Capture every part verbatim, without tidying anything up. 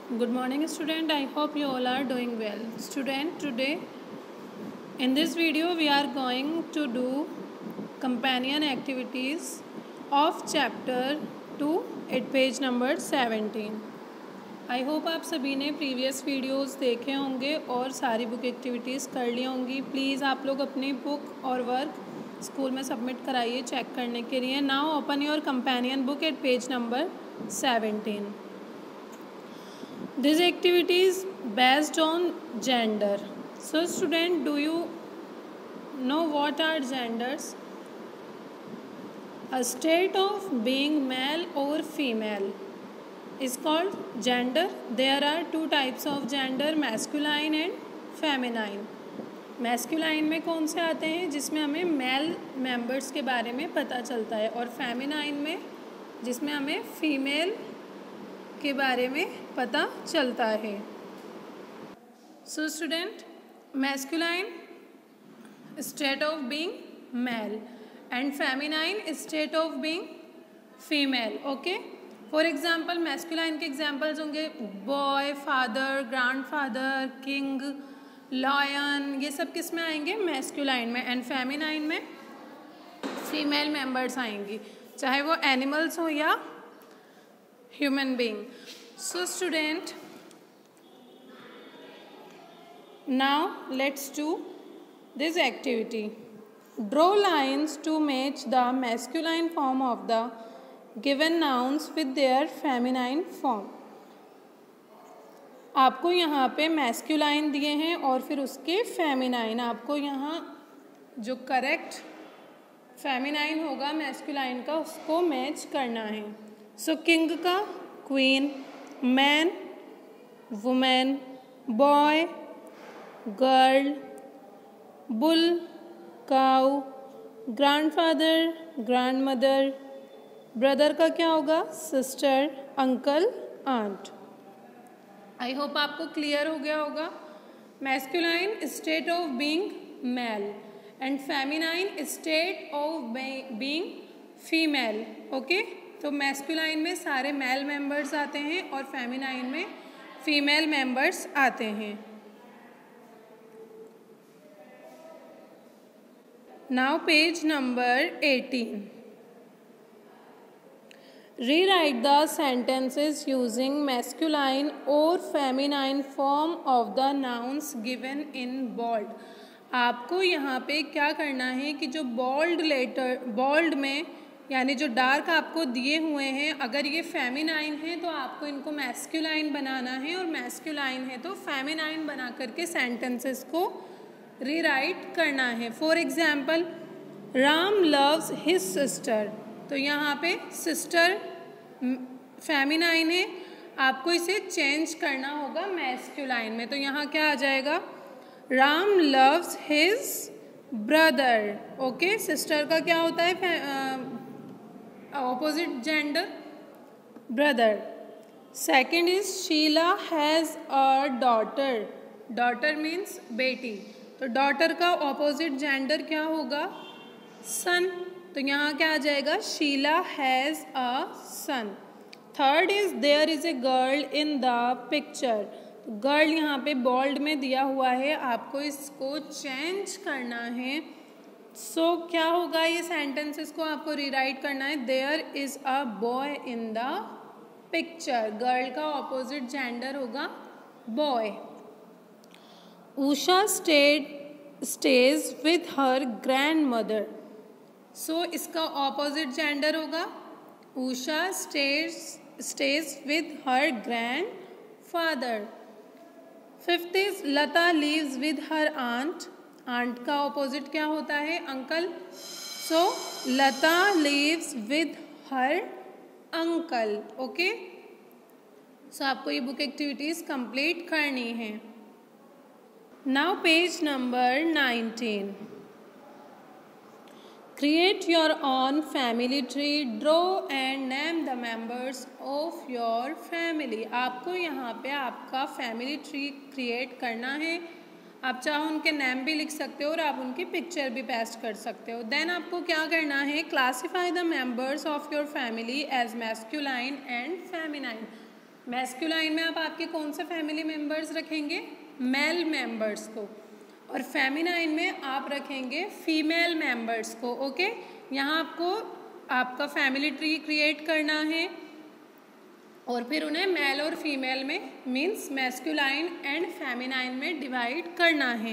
Good morning student, I hope you all are doing well. Student, today in this video we are going to do companion activities of chapter two at page number seventeen. I hope आप सभी ने previous videos देखे होंगे और सारी book activities कर ली होंगी. Please आप लोग अपनी बुक और वर्क स्कूल में सबमिट कराइए चेक करने के लिए. Now open your companion book at page number seventeen. This activity is based on gender. So student, do you know what are genders? A state of being male or female is called gender. There are two types of gender, masculine and feminine. Masculine में कौन से आते हैं जिसमें हमें male members के बारे में पता चलता है, और feminine में जिसमें हमें female के बारे में पता चलता है. So student, masculine state of being male and feminine state of being female. Okay, for example masculine के एग्जांपल्स होंगे boy, father, grandfather, king, lion. ये सब किस में आएंगे? मैस्कुलाइन में. एंड फेमिनाइन में फीमेल मेंबर्स आएंगी, चाहे वो एनिमल्स हो या human being. So student, now let's do this activity. Draw lines to match the masculine form of the given nouns with their feminine form. आपको यहाँ पे मैस्कुलाइन दिए हैं और फिर उसके फेमिनाइन. आपको यहाँ जो करेक्ट फेमिनाइन होगा मैस्कुलाइन का उसको मैच करना है. सो किंग का queen, man woman, boy girl, bull cow, grandfather grandmother. Brother का क्या होगा? Sister, uncle, aunt. I hope आपको क्लियर हो गया होगा. Masculine state of being male and feminine state of being female. Okay, तो मैस्कुलाइन में सारे मेल मेंबर्स आते हैं और फेमिनाइन में फीमेल मेंबर्स आते हैं. Now page number eighteen. Rewrite the sentences using masculine or feminine form of the nouns given in bold. आपको यहाँ पे क्या करना है कि जो बोल्ड लेटर, बोल्ड में यानी जो डार्क आपको दिए हुए हैं, अगर ये फेमिनाइन है तो आपको इनको मैस्कुलाइन बनाना है, और मैस्कुलाइन है तो फेमिनाइन बना करके सेंटेंसेस को रीराइट करना है. For example, Ram loves his sister. तो यहाँ पे सिस्टर फेमिनाइन है, आपको इसे चेंज करना होगा मैस्कुलाइन में. तो यहाँ क्या आ जाएगा? Ram loves his brother. Okay, sister का क्या होता है? Opposite gender, brother. Second is Sheela has a daughter. Daughter means बेटी. तो डॉटर का ऑपोजिट जेंडर क्या होगा? सन. तो यहाँ क्या आ जाएगा? Sheela has a son. Third is there is a girl in the picture. Girl यहाँ पे बोल्ड में दिया हुआ है, आपको इसको चेंज करना है. सो so, क्या होगा? ये सेंटेंसेस को आपको रीराइट करना है. There is a boy in the picture. Girl का ऑपोजिट जेंडर होगा boy. Usha stayed stage with her grand mother. So इसका ऑपोजिट जेंडर होगा Usha stage stage with her grand father. Fifth is Lata lives with her aunt. Aunt का opposite क्या होता है? Uncle. So Lata lives with her uncle. Okay, so आपको ये book activities complete करनी है. Now page number nineteen. Create your own family tree. Draw and name the members of your family. आपको यहाँ पे आपका फैमिली ट्री क्रिएट करना है. आप चाहो उनके नेम भी लिख सकते हो और आप उनकी पिक्चर भी पेस्ट कर सकते हो. देन आपको क्या करना है? Classify the members of your family as masculine and feminine. Masculine में आप आपके कौन से फैमिली मेम्बर्स रखेंगे? मेल मेम्बर्स को। और फेमिनाइन में आप रखेंगे फीमेल मेम्बर्स को। ओके, यहाँ आपको आपका फैमिली ट्री क्रिएट करना है और फिर उन्हें मेल और फीमेल में मीन्स मैस्कुलाइन एंड फेमिनाइन में डिवाइड करना है।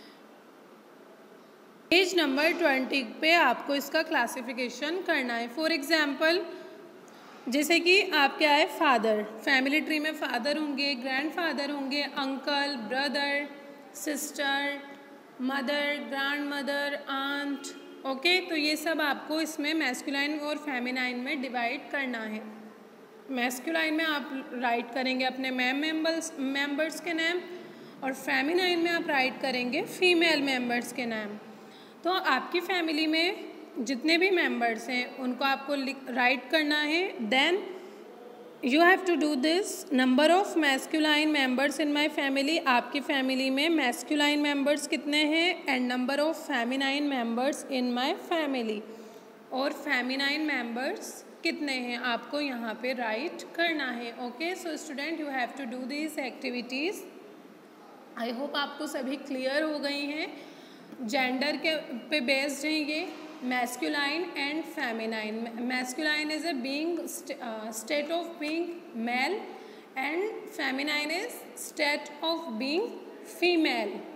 पेज नंबर ट्वेंटी पे आपको इसका क्लासिफिकेशन करना है। फॉर एग्जाम्पल, जैसे कि आप क्या है, फादर, फैमिली ट्री में फादर होंगे, ग्रैंडफादर होंगे, uncle, brother, sister, mother, grand mother, aunt. Okay, तो ये सब आपको इसमें मैस्कुलाइन और फेमिनाइन में डिवाइड करना है। मैस्कुलाइन में आप राइट करेंगे अपने मैम मेम्बर्स मेम्बर्स के नाम और फेमिनाइन में आप राइट करेंगे फीमेल मेम्बर्स के नाम। तो आपकी फैमिली में जितने भी मेंबर्स हैं उनको आपको राइट करना है। Then you have to do this. Number of masculine members in my family, आपकी फैमिली में मैस्कुलाइन मेंबर्स कितने हैं, and number of feminine members in my family, और फेमिनाइन मेंबर्स कितने हैं आपको यहाँ पे राइट करना है। Okay, so student you have to do this activities. I hope आपको सभी क्लियर हो गई हैं। जेंडर के पे बेस्ड हैं ये, masculine and feminine. Masculine is a being state of being male and feminine is state of being female.